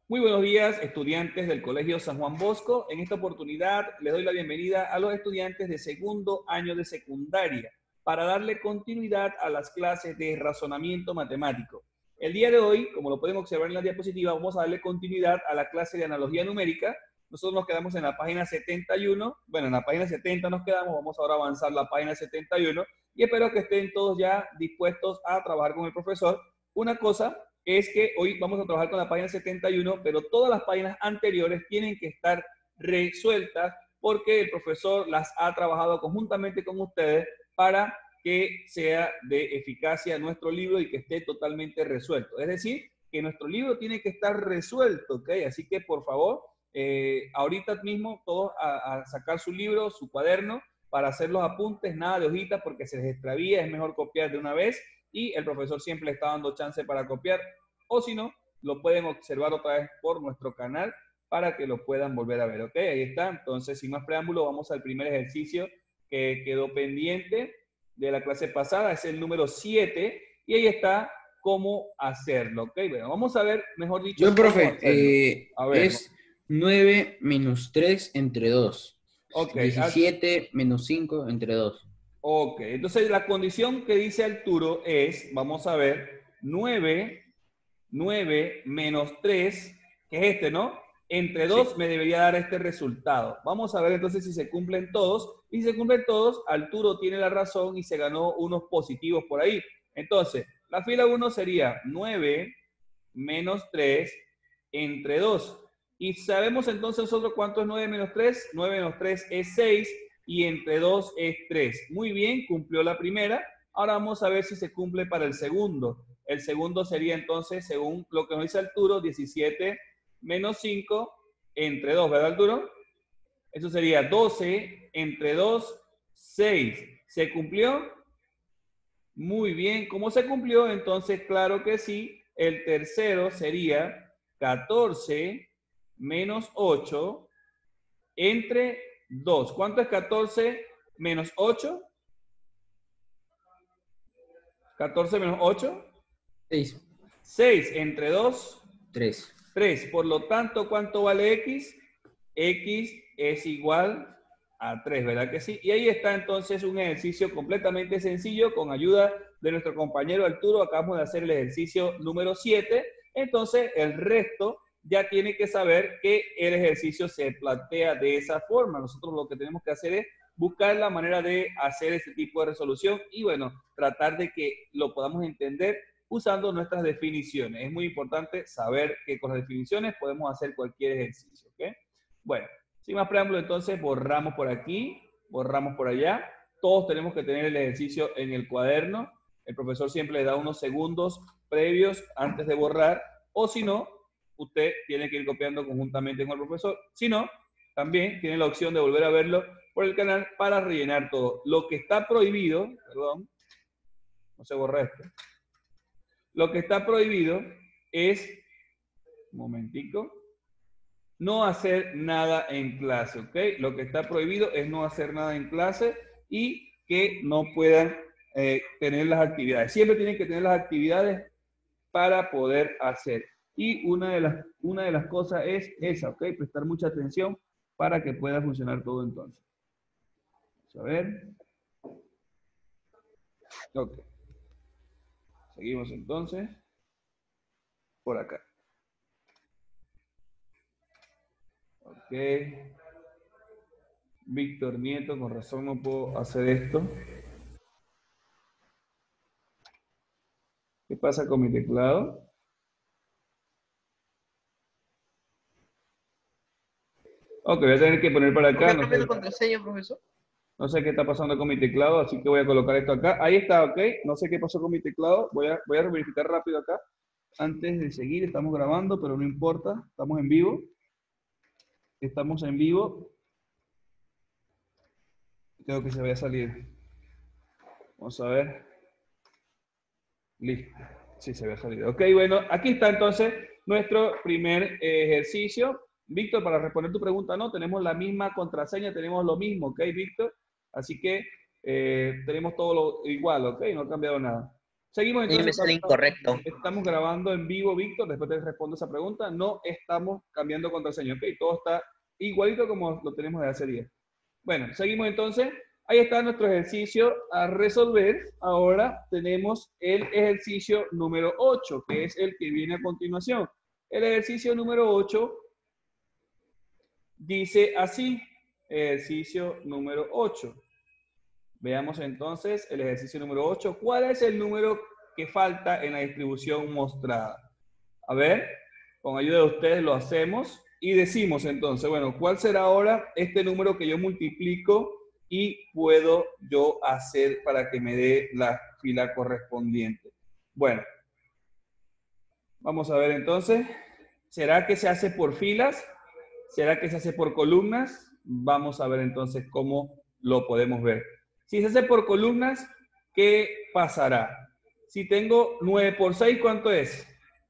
Muy buenos días, estudiantes del Colegio San Juan Bosco. En esta oportunidad les doy la bienvenida a los estudiantes de segundo año de secundaria para darle continuidad a las clases de razonamiento matemático. El día de hoy, como lo pueden observar en la diapositiva, vamos a darle continuidad a la clase de analogía numérica. Nosotros nos quedamos en la página 71. Bueno, en la página 70 nos quedamos. Vamos ahora a avanzar la página 71 y espero que estén todos ya dispuestos a trabajar con el profesor. Una cosa es que hoy vamos a trabajar con la página 71, pero todas las páginas anteriores tienen que estar resueltas porque el profesor las ha trabajado conjuntamente con ustedes para que sea de eficacia nuestro libro y que esté totalmente resuelto. Es decir, que nuestro libro tiene que estar resuelto, ¿ok? Así que, por favor, ahorita mismo todos a sacar su libro, su cuaderno, para hacer los apuntes, nada de hojitas porque se les extravía, es mejor copiar de una vez y el profesor siempre le está dando chance para copiar, o si no, lo pueden observar otra vez por nuestro canal para que lo puedan volver a ver, ¿ok? Ahí está. Entonces, sin más preámbulo, vamos al primer ejercicio que quedó pendiente de la clase pasada, es el número 7, y ahí está cómo hacerlo, ¿ok? Bueno, vamos a ver, mejor dicho, Yo, cómo profe, hacerlo. A ver, es 9 menos 3 entre 2. ok, 17 menos 5 entre 2. ok. Entonces, la condición que dice Arturo es, vamos a ver, 9 menos 3, que es este, ¿no? Entre 2 Sí. me debería dar este resultado. Vamos a ver entonces si se cumplen todos. Y si se cumplen todos, Arturo tiene la razón y se ganó unos positivos por ahí. Entonces, la fila 1 sería 9 menos 3 entre 2. Y sabemos entonces nosotros cuánto es 9 menos 3. 9 menos 3 es 6 y entre 2 es 3. Muy bien, cumplió la primera. Ahora vamos a ver si se cumple para el segundo. El segundo sería entonces, según lo que nos dice Arturo, 17 menos 5 entre 2, ¿verdad, Arturo? Eso sería 12 entre 2, 6. ¿Se cumplió? Muy bien. ¿Cómo se cumplió? Entonces, claro que sí. El tercero sería 14 menos 8 entre 2. ¿Cuánto es 14 menos 8? 14 menos 8. 6. 6 entre 2. 3. 3. Por lo tanto, ¿cuánto vale X? X es igual a 3, ¿verdad que sí? Y ahí está entonces un ejercicio completamente sencillo con ayuda de nuestro compañero Arturo. Acabamos de hacer el ejercicio número 7. Entonces, el resto ya tiene que saber que el ejercicio se plantea de esa forma. Nosotros lo que tenemos que hacer es buscar la manera de hacer ese tipo de resolución y, bueno, tratar de que lo podamos entender usando nuestras definiciones. Es muy importante saber que con las definiciones podemos hacer cualquier ejercicio, ¿ok? Bueno, sin más preámbulo, entonces borramos por aquí, borramos por allá. Todos tenemos que tener el ejercicio en el cuaderno. El profesor siempre le da unos segundos previos antes de borrar, o si no, usted tiene que ir copiando conjuntamente con el profesor. Si no, también tiene la opción de volver a verlo por el canal para rellenar todo. Lo que está prohibido, perdón, no se borra esto. Lo que está prohibido es, un momentico, no hacer nada en clase, ¿ok? Lo que está prohibido es no hacer nada en clase y que no puedan tener las actividades. Siempre tienen que tener las actividades para poder hacer. Y una de las cosas es esa, ¿ok? Prestar mucha atención para que pueda funcionar todo entonces. Vamos a ver. Ok. Seguimos entonces por acá. Ok. Víctor Nieto, con razón no puedo hacer esto. ¿Qué pasa con mi teclado? Ok, voy a tener que poner para ¿Por acá. qué cambia la contraseña, profesor? No sé qué está pasando con mi teclado, así que voy a colocar esto acá. Ahí está, ok. No sé qué pasó con mi teclado. Voy a verificar rápido acá. Antes de seguir, estamos grabando, pero no importa. Estamos en vivo. Estamos en vivo. Creo que se vaya a salir. Vamos a ver. Listo. Sí, se ve salido. Ok, bueno, aquí está entonces nuestro primer ejercicio. Víctor, para responder tu pregunta, no, tenemos la misma contraseña, tenemos lo mismo, ¿ok, Víctor? Así que tenemos todo lo igual, ¿ok? No ha cambiado nada. Seguimos Y me entonces. sale incorrecto. Estamos grabando en vivo, Víctor. Después te respondo esa pregunta. No estamos cambiando contraseña, ¿ok? Todo está igualito como lo tenemos de hace días. Bueno, seguimos entonces. Ahí está nuestro ejercicio a resolver. Ahora tenemos el ejercicio número 8, que es el que viene a continuación. El ejercicio número 8 dice así. Ejercicio número 8. Veamos entonces el ejercicio número 8. ¿Cuál es el número que falta en la distribución mostrada? A ver, con ayuda de ustedes lo hacemos y decimos entonces, bueno, ¿cuál será ahora este número que yo multiplico y puedo yo hacer para que me dé la fila correspondiente? Bueno, vamos a ver entonces. ¿Será que se hace por filas? ¿Será que se hace por columnas? Vamos a ver entonces cómo lo podemos ver. Si se hace por columnas, ¿qué pasará? Si tengo 9 por 6, ¿cuánto es?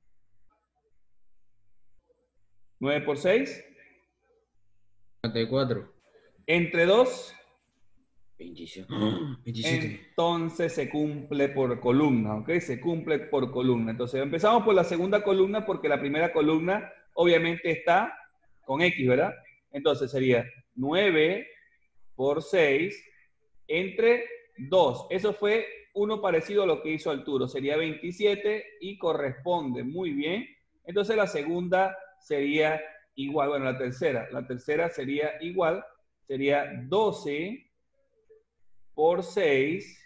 9 por 6. 54. Entre 2. 27. 27. Entonces se cumple por columna, ¿ok? Se cumple por columna. Entonces empezamos por la segunda columna porque la primera columna obviamente está con X, ¿verdad? Entonces sería 9 por 6 entre 2. Eso fue uno parecido a lo que hizo Arturo. Sería 27 y corresponde. Muy bien. Entonces la segunda sería igual. Bueno, la tercera sería igual. Sería 12 por 6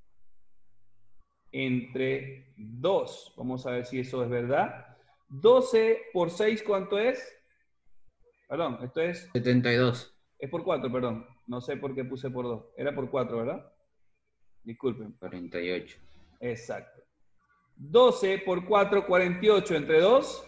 entre 2. Vamos a ver si eso es verdad. 12 por 6, ¿cuánto es? Perdón, esto es... 72. Es por 4, perdón. No sé por qué puse por 2. Era por 4, ¿verdad? Disculpen. 48. Exacto. 12 por 4, 48 entre 2,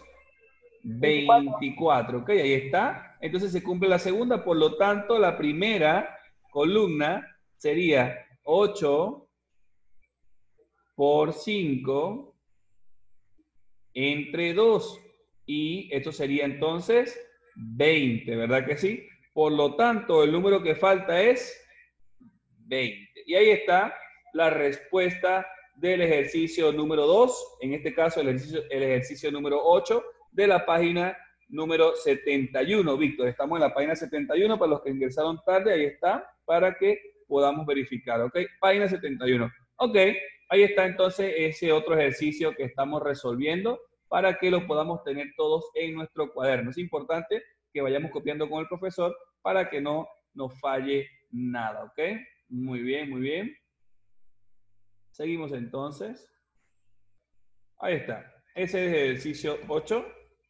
24. Ok, ahí está. Entonces se cumple la segunda. Por lo tanto, la primera columna sería 8 por 5 entre 2. Y esto sería entonces 20, ¿verdad que sí? Por lo tanto, el número que falta es 20. Y ahí está la respuesta del ejercicio número 2, en este caso el ejercicio número 8 de la página número 71. Víctor, estamos en la página 71, para los que ingresaron tarde, ahí está, para que podamos verificar, ¿ok? Página 71. Ok, ahí está entonces ese otro ejercicio que estamos resolviendo para que lo podamos tener todos en nuestro cuaderno. Es importante que vayamos copiando con el profesor para que no nos falle nada, ¿ok? Muy bien, muy bien. Seguimos entonces. Ahí está. Ese es el ejercicio 8.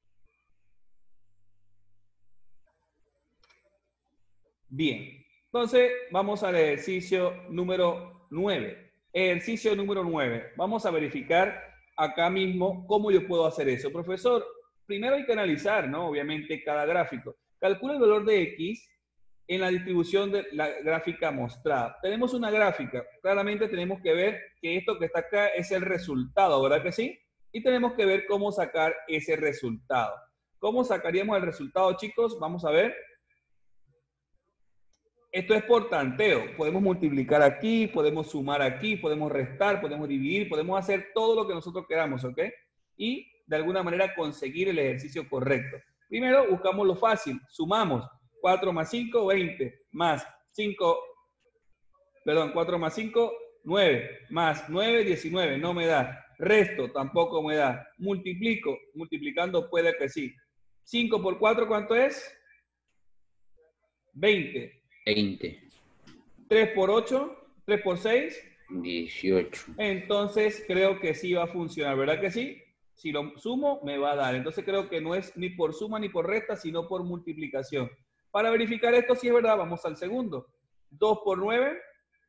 Bien. Entonces, vamos al ejercicio número 9. Ejercicio número 9. Vamos a verificar acá mismo cómo yo puedo hacer eso. Profesor, primero hay que analizar, ¿no? Obviamente, cada gráfico. Calcula el valor de X en la distribución de la gráfica mostrada. Tenemos una gráfica. Claramente tenemos que ver que esto que está acá es el resultado, ¿verdad que sí? Y tenemos que ver cómo sacar ese resultado. ¿Cómo sacaríamos el resultado, chicos? Vamos a ver. Esto es por tanteo. Podemos multiplicar aquí, podemos sumar aquí, podemos restar, podemos dividir, podemos hacer todo lo que nosotros queramos, ¿ok? Y de alguna manera conseguir el ejercicio correcto. Primero buscamos lo fácil, sumamos 4 más 5, 20, más 5, perdón, 4 más 5, 9, más 9, 19, no me da. Resto, tampoco me da. Multiplico, multiplicando puede que sí. 5 por 4, ¿cuánto es? 20. 20. 3 por 8, 3 por 6. 18. Entonces creo que sí va a funcionar, ¿verdad que sí? Si lo sumo, me va a dar. Entonces creo que no es ni por suma ni por resta, sino por multiplicación. Para verificar esto, si es verdad, vamos al segundo. 2 por 9,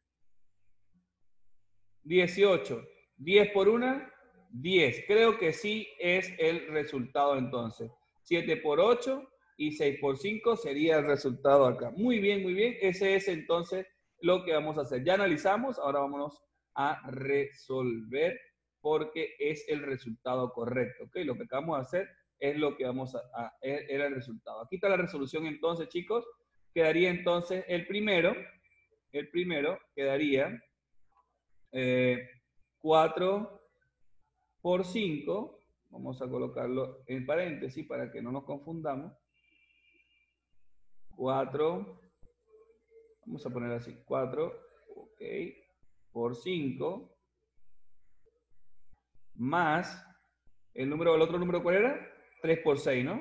18. 10 por 1, 10. Creo que sí es el resultado entonces. 7 por 8 y 6 por 5 sería el resultado acá. Muy bien, muy bien. Ese es entonces lo que vamos a hacer. Ya analizamos, ahora vámonos a resolver porque es el resultado correcto. ¿Ok? Lo que acabamos de hacer es lo que vamos era el resultado. Aquí está la resolución entonces, chicos. Quedaría entonces el primero quedaría 4 por 5, vamos a colocarlo en paréntesis para que no nos confundamos. 4, vamos a poner así, 4, ok, por 5, más, el otro número, ¿cuál era? 3 por 6, ¿no?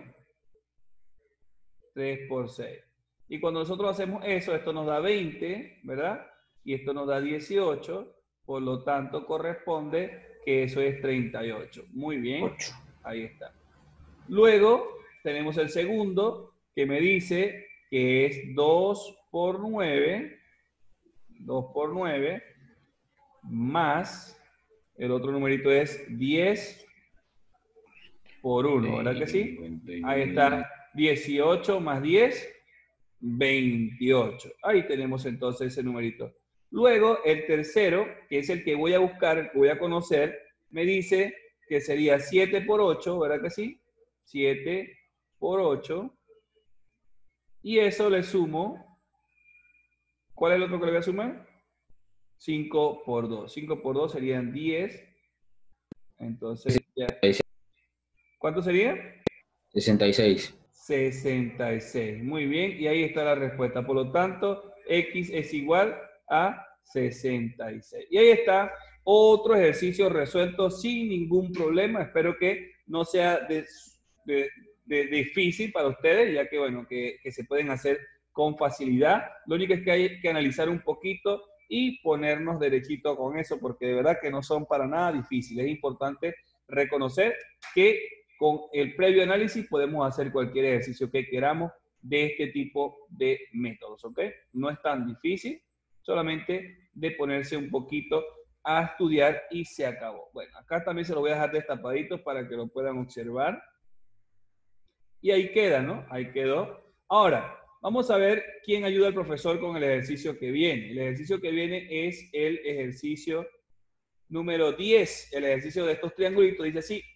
3 por 6. Y cuando nosotros hacemos eso, esto nos da 20, ¿verdad? Y esto nos da 18, por lo tanto corresponde que eso es 38. Muy bien, 8. ahí está. Luego tenemos el segundo, que me dice que es 2 por 9, 2 por 9, más, el otro numerito es 10 por 1, ¿verdad que sí? Ahí está, 18 más 10, 28. Ahí tenemos entonces ese numerito. Luego, el tercero, que es el que voy a buscar, el que voy a conocer, me dice que sería 7 por 8, ¿verdad que sí? 7 por 8. Y eso le sumo. ¿Cuál es el otro que le voy a sumar? 5 por 2. 5 por 2 serían 10. Entonces, ya. ¿Cuánto sería? 66. 66. Muy bien, y ahí está la respuesta. Por lo tanto, X es igual a 66. Y ahí está otro ejercicio resuelto sin ningún problema. Espero que no sea difícil para ustedes, ya que, bueno, que se pueden hacer con facilidad. Lo único es que hay que analizar un poquito y ponernos derechito con eso, porque de verdad que no son para nada difíciles. Es importante reconocer que con el previo análisis podemos hacer cualquier ejercicio que queramos de este tipo de métodos, ¿ok? No es tan difícil, solamente de ponerse un poquito a estudiar y se acabó. Bueno, acá también se lo voy a dejar destapadito para que lo puedan observar. Y ahí queda, ¿no? Ahí quedó. Ahora, vamos a ver quién ayuda al profesor con el ejercicio que viene. El ejercicio que viene es el ejercicio número 10. El ejercicio de estos triangulitos dice así.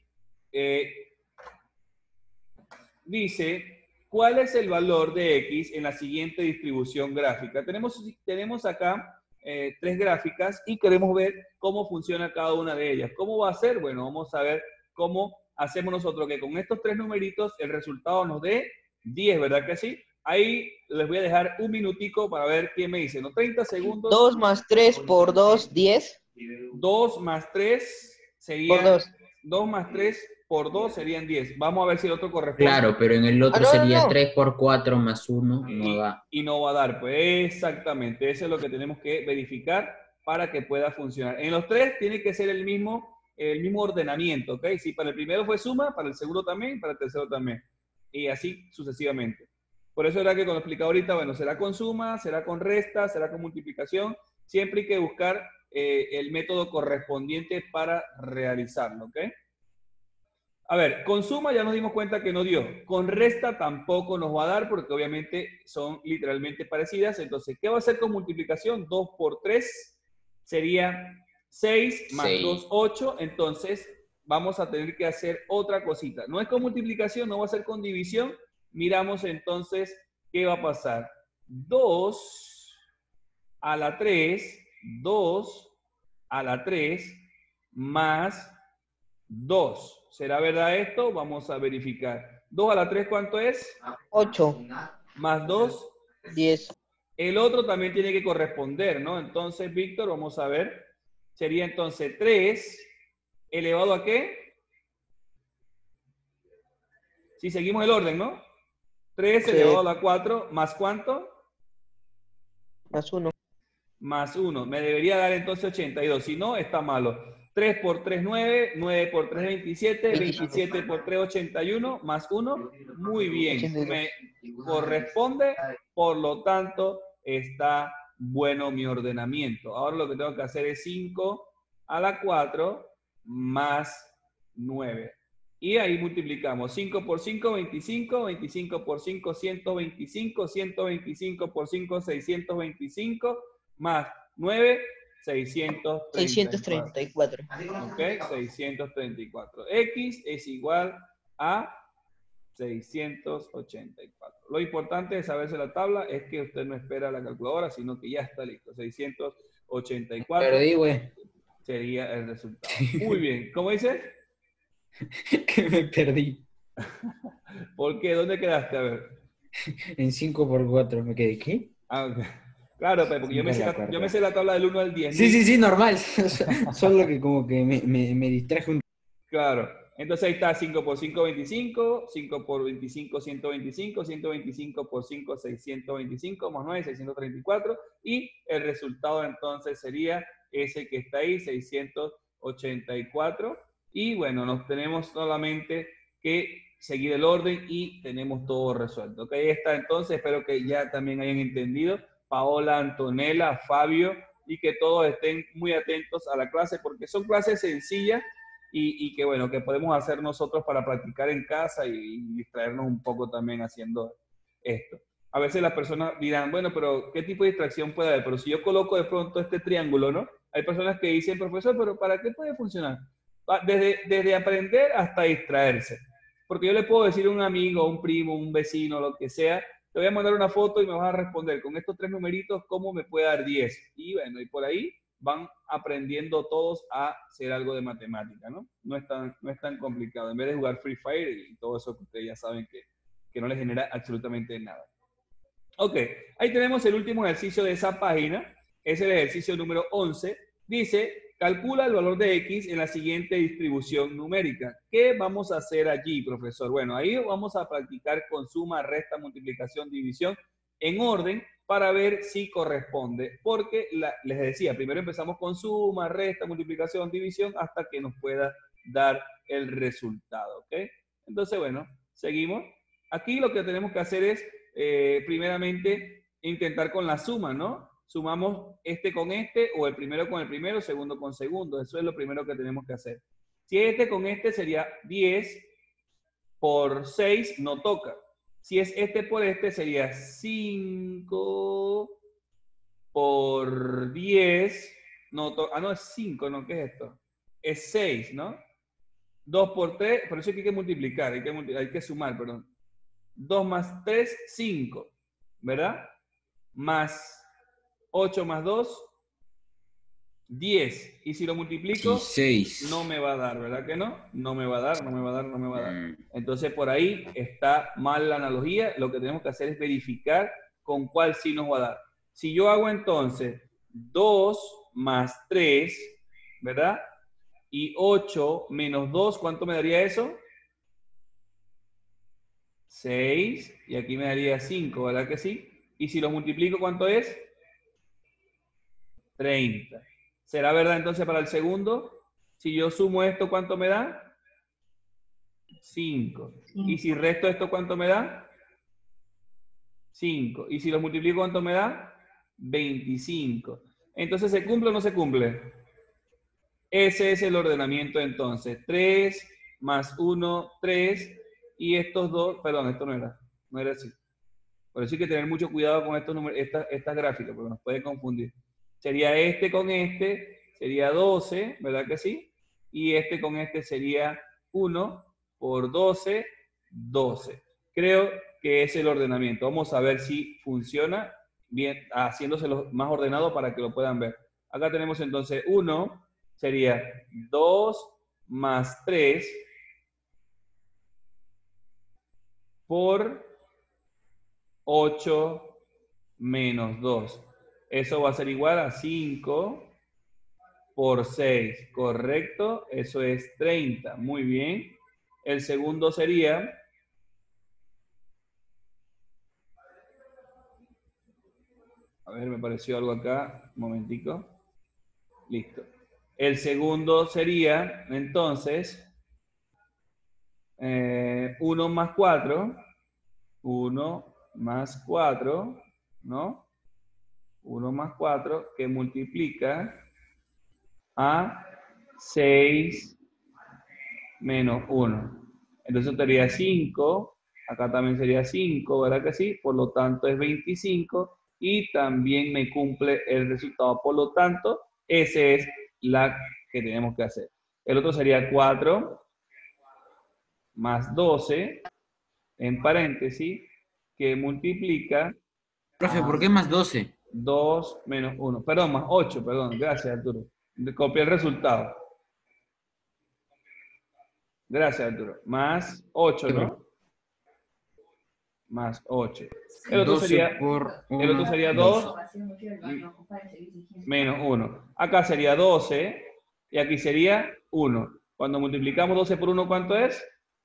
Dice, ¿cuál es el valor de X en la siguiente distribución gráfica? Tenemos acá 3 gráficas y queremos ver cómo funciona cada una de ellas. ¿Cómo va a ser? Bueno, vamos a ver cómo hacemos nosotros que con estos 3 numeritos el resultado nos dé 10, ¿verdad que sí? Ahí les voy a dejar un minutico para ver quién me dice, ¿no? 30 segundos. 2 más 3 por 2, 10. 2 más 3 serían... Por 2. 2 más 3 por 2 serían 10. Vamos a ver si el otro corresponde. Claro, pero en el otro no, sería no. 3 por 4 más 1, no da. Y no va a dar, pues exactamente, eso es lo que tenemos que verificar para que pueda funcionar. En los 3 tiene que ser el mismo ordenamiento, ¿ok? Si para el primero fue suma, para el segundo también, para el tercero también. Y así sucesivamente. Por eso era que cuando explicaba ahorita, bueno, será con suma, será con resta, será con multiplicación. Siempre hay que buscar el método correspondiente para realizarlo, ¿ok? A ver, con suma ya nos dimos cuenta que no dio. Con resta tampoco nos va a dar porque obviamente son literalmente parecidas. Entonces, ¿qué va a hacer con multiplicación? 2 por 3 sería 6 más 2, 8. Entonces, vamos a tener que hacer otra cosita. No es con multiplicación, no va a ser con división. Miramos entonces qué va a pasar. 2 a la 3, 2 a la 3 más 2. ¿Será verdad esto? Vamos a verificar. 2 a la 3, ¿cuánto es? 8. Más 2. 10. El otro también tiene que corresponder, ¿no? Entonces, Víctor, vamos a ver. Sería entonces 3 elevado a ¿qué? Si seguimos el orden, ¿no? 3 Sí. elevado a la 4, ¿más cuánto? Más 1. Más 1. Me debería dar entonces 82. Si no, está malo. 3 por 3, 9. 9 por 3, 27. 27 por 3, 81. Más 1. Muy bien. 82. Me corresponde. Por lo tanto, está bueno mi ordenamiento. Ahora lo que tengo que hacer es 5 a la 4 más 9. Y ahí multiplicamos. 5 por 5, 25. 25 por 5, 125. 125 por 5, 625. Más 9, 634. 634. ¿Ok? 634. X es igual a 684. Lo importante de saberse la tabla es que usted no espera la calculadora, sino que ya está listo. 684. Perdí, güey. sería el resultado. Muy bien. ¿Cómo dices? Que me perdí. ¿Por qué? ¿Dónde quedaste? A ver. En 5 por 4 me quedé. ¿Qué? Ah, ok. Claro, pues, porque 5 a la yo me cuarta. sé la tabla del 1 al 10. Sí, sí, sí, normal. Solo que como que me distraje un... Claro. Entonces ahí está 5 por 5, 25, 5 por 25, 125, 125 por 5, 625, más 9, 634. Y el resultado entonces sería ese que está ahí, 684. Y bueno, nos tenemos solamente que seguir el orden y tenemos todo resuelto. Ok, ahí está entonces, espero que ya también hayan entendido. Paola, Antonella, Fabio, y que todos estén muy atentos a la clase porque son clases sencillas y que bueno, que podemos hacer nosotros para practicar en casa y distraernos un poco también haciendo esto. A veces las personas dirán, bueno, pero ¿qué tipo de distracción puede haber? Pero si yo coloco de pronto este triángulo, ¿no? Hay personas que dicen, profesor, pero ¿para qué puede funcionar? Desde aprender hasta distraerse. Porque yo le puedo decir a un amigo, un primo, un vecino, lo que sea, te voy a mandar una foto y me vas a responder con estos 3 numeritos, ¿cómo me puede dar 10? Y bueno, y por ahí van aprendiendo todos a hacer algo de matemática, ¿no? No es tan complicado. En vez de jugar Free Fire y todo eso que ustedes ya saben que no les genera absolutamente nada. Ok, ahí tenemos el último ejercicio de esa página. Es el ejercicio número 11. Dice, calcula el valor de X en la siguiente distribución numérica. ¿Qué vamos a hacer allí, profesor? Bueno, ahí vamos a practicar con suma, resta, multiplicación, división en orden para ver si corresponde. Porque les decía, primero empezamos con suma, resta, multiplicación, división, hasta que nos pueda dar el resultado. ¿Ok? Entonces, bueno, seguimos. Aquí lo que tenemos que hacer es, primeramente, intentar con la suma, ¿no? Sumamos este con este, o el primero con el primero, segundo con segundo. Eso es lo primero que tenemos que hacer. Si este con este sería 10 por 6, no toca. Si es este por este, sería 5 por 10. No, no es 5, ¿no? ¿Qué es esto? Es 6, ¿no? 2 por 3, por eso hay que multiplicar, hay que sumar, perdón. 2 más 3, 5, ¿verdad? Más 8 más 2, 10. Y si lo multiplico, 16. no me va a dar, ¿verdad que no? No me va a dar, no me va a dar, no me va a dar. Mm. Entonces, por ahí está mal la analogía. Lo que tenemos que hacer es verificar con cuál sí nos va a dar. Si yo hago entonces 2 más 3, ¿verdad? Y 8 menos 2, ¿cuánto me daría eso? 6. Y aquí me daría 5, ¿verdad que sí? Y si lo multiplico, ¿cuánto es? 30. ¿Será verdad entonces para el segundo? Si yo sumo esto, ¿cuánto me da? 5. ¿Y si resto esto, cuánto me da? 5. ¿Y si lo multiplico, cuánto me da? 25. Entonces, ¿se cumple o no se cumple? Ese es el ordenamiento entonces. 3 más 1, 3. Y estos dos, perdón, esto no era así. Por eso hay que tener mucho cuidado con estos números, estas gráficas, porque nos puede confundir. Sería este con este, sería 12, ¿verdad que sí? Y este con este sería 1 por 12, 12. Creo que es el ordenamiento. Vamos a ver si funciona bien, haciéndoselo más ordenado para que lo puedan ver. Acá tenemos entonces 1, sería 2 más 3 por 8 menos 2. Eso va a ser igual a 5 por 6, ¿correcto? Eso es 30, muy bien. El segundo sería... A ver, me pareció algo acá, un momentico. Listo. El segundo sería, entonces, 1 más 4, 1 más 4, ¿no? 1 más 4 que multiplica a 6 menos 1. Entonces sería 5, acá también sería 5, ¿verdad que sí? Por lo tanto es 25 y también me cumple el resultado. Por lo tanto, esa es la que tenemos que hacer. El otro sería 4 más 12, en paréntesis, que multiplica Profe, a ¿por qué más 12? 2 menos 1. Perdón, más 8, perdón. Gracias, Arturo. Copia el resultado. Gracias, Arturo. Más 8, ¿no? Más 8. El otro 12 sería, por el otro 1, sería 12. 2 menos 1. Acá sería 12 y aquí sería 1. Cuando multiplicamos 12 por 1, ¿cuánto es?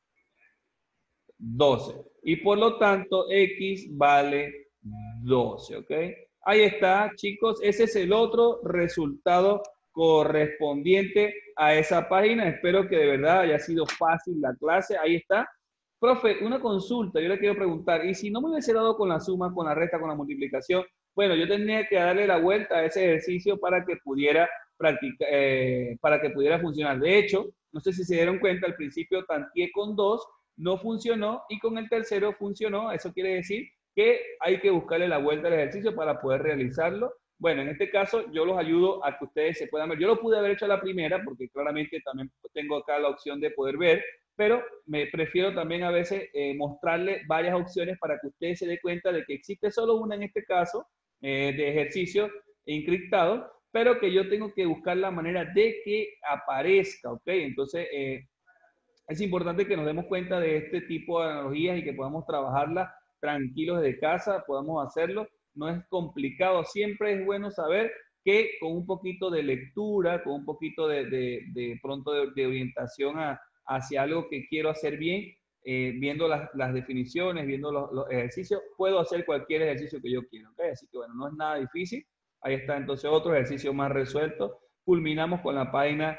12. Y por lo tanto, X vale 12, ¿ok? Ahí está, chicos. Ese es el otro resultado correspondiente a esa página. Espero que de verdad haya sido fácil la clase. Ahí está. Profe, una consulta. Yo le quiero preguntar. ¿Y si no me hubiese dado con la suma, con la resta, con la multiplicación? Bueno, yo tendría que darle la vuelta a ese ejercicio para que pudiera practicar, para que pudiera funcionar. De hecho, no sé si se dieron cuenta, al principio tanteé con 2, no funcionó, y con el tercero funcionó. Eso quiere decir que hay que buscarle la vuelta al ejercicio para poder realizarlo. Bueno, en este caso yo los ayudo a que ustedes se puedan ver. Yo lo pude haber hecho a la primera porque claramente también tengo acá la opción de poder ver, pero me prefiero también a veces mostrarle varias opciones para que ustedes se den cuenta de que existe solo una en este caso de ejercicio encriptado, pero que yo tengo que buscar la manera de que aparezca, ¿ok? Entonces, es importante que nos demos cuenta de este tipo de analogías y que podamos trabajarlas tranquilos desde casa, podamos hacerlo. No es complicado, siempre es bueno saber que con un poquito de lectura, con un poquito de pronto de orientación hacia algo que quiero hacer bien, viendo las definiciones, viendo los ejercicios, puedo hacer cualquier ejercicio que yo quiero, ¿okay? Así que bueno, no es nada difícil. Ahí está entonces otro ejercicio más resuelto. Culminamos con la página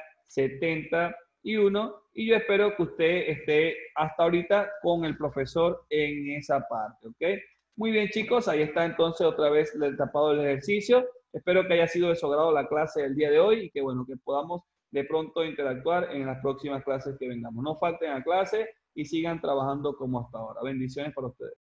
71 y yo espero que usted esté hasta ahorita con el profesor en esa parte, ¿ok? Muy bien, chicos, ahí está entonces otra vez el tapado del ejercicio. Espero que haya sido de su agrado la clase del día de hoy y que, bueno, que podamos de pronto interactuar en las próximas clases que vengamos. No falten a clase y sigan trabajando como hasta ahora. Bendiciones para ustedes.